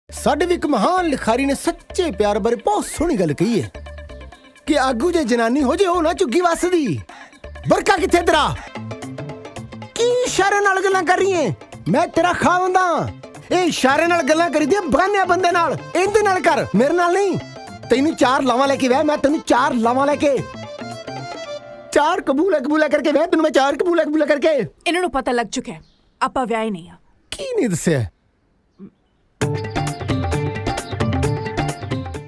ਸਾਡੇ ਵੀ ਇੱਕ ਮਹਾਨ ਲਿਖਾਰੀ ਨੇ ਸੱਚੇ ਪਿਆਰ ਬਾਰੇ ਬਹੁਤ ਸੋਹਣੀ ਗੱਲ ਕਹੀ ਹੈ ਕਿ ਆਗੂ ਜੇ ਜਨਾਨੀ ਹੋ ਜੇ ਉਹ ਨਾ ਝੁੱਗੀ ਵੱਸਦੀ। ਬਰਕਾ ਕਿੱਥੇ ਤੇਰਾ? ਕੀ ਇਸ਼ਾਰੇ ਨਾਲ ਗੱਲਾਂ ਕਰ ਰਹੀ ਹੈ? ਮੈਂ ਤੇਰਾ ਖਾਵੰਦਾ। ਇਹ ਇਸ਼ਾਰੇ ਨਾਲ ਗੱਲਾਂ ਕਰੀਦੀਆਂ ਬਗਾਨਿਆਂ ਬੰਦੇ ਨਾਲ, ਇਹਦੇ ਨਾਲ ਕਰ, ਮੇਰੇ ਨਾਲ ਨਹੀਂ। ਤੈਨੂੰ 4 ਲਾਵਾਂ ਲੈ ਕੇ ਵਿਆਹ, ਮੈਂ ਤੈਨੂੰ 4 ਲਾਵਾਂ ਲੈ ਕੇ 4 ਕਬੂਲਾ ਕਰਕੇ ਵਿਆਹ, ਤੈਨੂੰ ਮੈਂ 4 ਕਬੂਲਾ ਕਰਕੇ। ਇਹਨਾਂ ਨੂੰ ਪਤਾ ਲੱਗ ਚੁੱਕਿਆ ਆਪਾਂ ਵਿਆਹ ਹੀ ਨਹੀਂ ਆ। ਕੀ ਨਹੀਂ ਦੱਸਿਆ?